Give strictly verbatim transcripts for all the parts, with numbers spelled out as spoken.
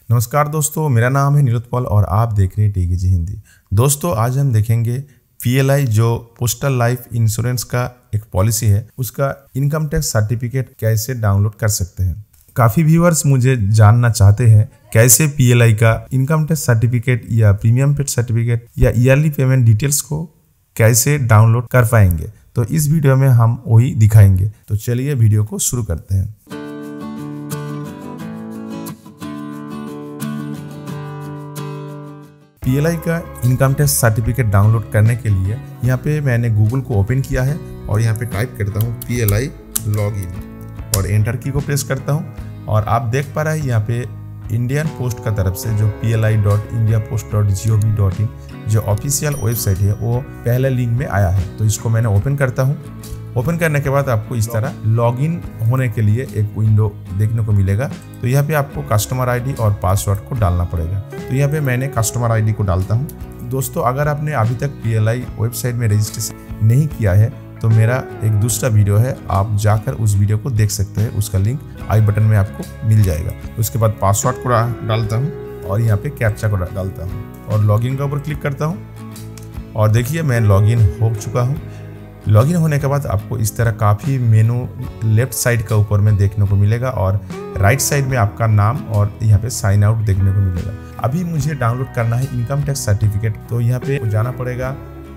नमस्कार दोस्तों, मेरा नाम है नीलोत्पल और आप देख रहे हैं टीकेजी हिंदी। दोस्तों, आज हम देखेंगे पीएलआई जो पोस्टल लाइफ इंश्योरेंस का एक पॉलिसी है, उसका इनकम टैक्स सर्टिफिकेट कैसे डाउनलोड कर सकते हैं। काफ़ी व्यूअर्स मुझे जानना चाहते हैं कैसे पीएलआई का इनकम टैक्स सर्टिफिकेट या प्रीमियम पेड सर्टिफिकेट या ईयरली पेमेंट डिटेल्स को कैसे डाउनलोड कर पाएंगे। तो इस वीडियो में हम वही दिखाएंगे। तो चलिए वीडियो को शुरू करते हैं। पीएलआई का इनकम टैक्स सर्टिफिकेट डाउनलोड करने के लिए यहाँ पे मैंने गूगल को ओपन किया है और यहाँ पे टाइप करता हूँ पीएलआई लॉगिन और एंटर की को प्रेस करता हूँ। और आप देख पा रहे हैं यहाँ पे इंडियन पोस्ट का तरफ से जो P L I dot India post dot G O V dot in जो ऑफिशियल वेबसाइट है वो पहले लिंक में आया है। तो इसको मैंने ओपन करता हूँ। ओपन करने के बाद आपको इस तरह लॉगिन होने के लिए एक विंडो देखने को मिलेगा। तो यहाँ पे आपको कस्टमर आईडी और पासवर्ड को डालना पड़ेगा। तो यहाँ पे मैंने कस्टमर आईडी को डालता हूँ। दोस्तों, अगर आपने अभी तक पीएलआई वेबसाइट में रजिस्ट्रेशन नहीं किया है तो मेरा एक दूसरा वीडियो है, आप जाकर उस वीडियो को देख सकते हैं। उसका लिंक आई बटन में आपको मिल जाएगा। उसके बाद पासवर्ड को डालता हूँ और यहाँ पे कैप्चा को डालता हूँ और लॉगिन के ऊपर क्लिक करता हूँ। और देखिए मैं लॉगिन हो चुका हूँ। लॉगिन होने के बाद आपको इस तरह काफ़ी मेनू लेफ्ट साइड का ऊपर में देखने को मिलेगा और राइट साइड में आपका नाम और यहाँ पे साइन आउट देखने को मिलेगा। अभी मुझे डाउनलोड करना है इनकम टैक्स सर्टिफिकेट। तो यहाँ पे जाना पड़ेगा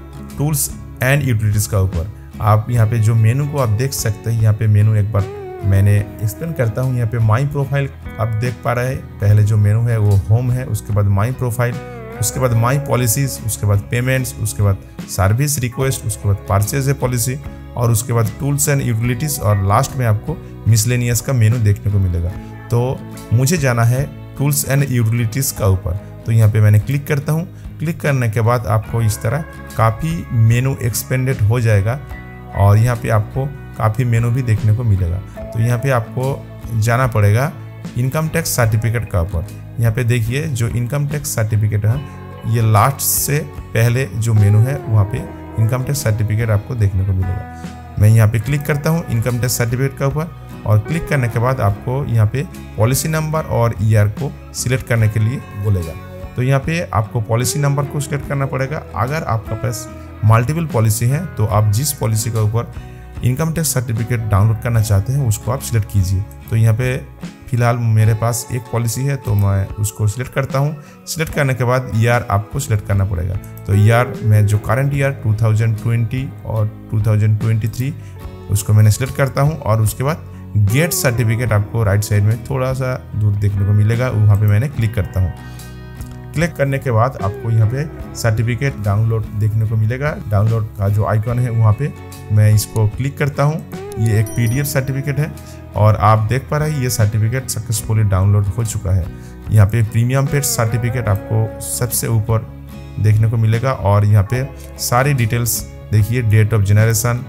टूल्स एंड यूटिलिटीज़ का ऊपर। आप यहाँ पे जो मेनू को आप देख सकते हैं, यहाँ पे मेनू एक बार मैंने एक्सप्लेन करता हूँ। यहाँ पे माई प्रोफाइल आप देख पा रहे हैं। पहले जो मेनू है वो होम है, उसके बाद माई प्रोफाइल, उसके बाद माई पॉलिसीज़, उसके बाद पेमेंट्स, उसके बाद सर्विस रिक्वेस्ट, उसके बाद परचेज पॉलिसी और उसके बाद टूल्स एंड यूटिलिटीज़ और लास्ट में आपको मिसलेनियस का मेनू देखने को मिलेगा। तो मुझे जाना है टूल्स एंड यूटिलिटीज़ का ऊपर। तो यहाँ पे मैंने क्लिक करता हूँ। क्लिक करने के बाद आपको इस तरह काफ़ी मेनू एक्सपेंडेड हो जाएगा और यहाँ पे आपको काफ़ी मेनू भी देखने को मिलेगा। तो यहाँ पे आपको जाना पड़ेगा इनकम टैक्स सर्टिफिकेट का ऊपर। यहाँ पे देखिए जो इनकम टैक्स सर्टिफिकेट है, ये लास्ट से पहले जो मेनू है वहाँ पे इनकम टैक्स सर्टिफिकेट आपको देखने को मिलेगा। मैं यहाँ पे क्लिक करता हूँ इनकम टैक्स सर्टिफिकेट का ऊपर और क्लिक करने के बाद आपको यहाँ पे पॉलिसी नंबर और ईयर को सिलेक्ट करने के लिए बोलेगा। तो यहाँ पे आपको पॉलिसी नंबर को सिलेक्ट करना पड़ेगा। अगर आपका पास मल्टीपल पॉलिसी है तो आप जिस पॉलिसी का ऊपर इनकम टैक्स सर्टिफिकेट डाउनलोड करना चाहते हैं उसको आप सिलेक्ट कीजिए। तो यहाँ पे फिलहाल मेरे पास एक पॉलिसी है तो मैं उसको सिलेक्ट करता हूँ। सिलेक्ट करने के बाद ईयर आपको सिलेक्ट करना पड़ेगा। तो ईयर में जो current year two thousand twenty और टू थाउजेंड ट्वेंटी थ्री उसको मैंने सिलेक्ट करता हूँ और उसके बाद गेट सर्टिफिकेट आपको राइट साइड में थोड़ा सा दूर देखने को मिलेगा, वहाँ पे मैंने क्लिक करता हूँ। क्लिक करने के बाद आपको यहाँ पे सर्टिफिकेट डाउनलोड देखने को मिलेगा। डाउनलोड का जो आइकन है वहाँ पे मैं इसको क्लिक करता हूँ। ये एक पीडीएफ सर्टिफिकेट है और आप देख पा रहे हैं ये सर्टिफिकेट सक्सेसफुली डाउनलोड हो चुका है। यहाँ पे प्रीमियम पेड सर्टिफिकेट आपको सबसे ऊपर देखने को मिलेगा और यहाँ पे सारी डिटेल्स देखिए, date of generation,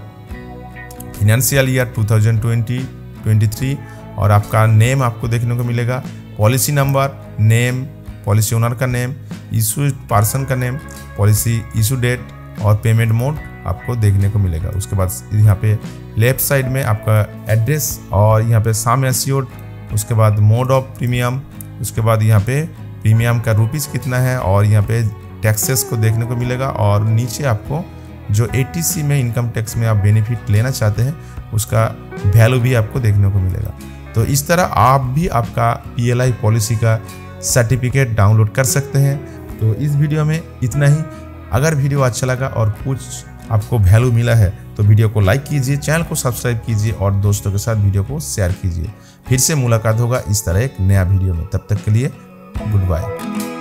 financial year two thousand twenty twenty three और आपका नेम आपको देखने को मिलेगा, policy number, name, policy owner का नेम, इशू पर्सन का नेम, पॉलिसी इशू डेट और पेमेंट मोड आपको देखने को मिलेगा। उसके बाद यहाँ पे लेफ्ट साइड में आपका एड्रेस और यहाँ पे सम एश्योर्ड, उसके बाद मोड ऑफ प्रीमियम, उसके बाद यहाँ पे प्रीमियम का रुपीस कितना है और यहाँ पे टैक्सेस को देखने को मिलेगा। और नीचे आपको जो एटीसी में इनकम टैक्स में आप बेनिफिट लेना चाहते हैं उसका वैल्यू भी आपको देखने को मिलेगा। तो इस तरह आप भी आपका पीएलआई पॉलिसी का सर्टिफिकेट डाउनलोड कर सकते हैं। तो इस वीडियो में इतना ही। अगर वीडियो अच्छा लगा और कुछ आपको वैल्यू मिला है तो वीडियो को लाइक कीजिए, चैनल को सब्सक्राइब कीजिए और दोस्तों के साथ वीडियो को शेयर कीजिए। फिर से मुलाकात होगा इस तरह एक नया वीडियो में। तब तक के लिए गुड बाय।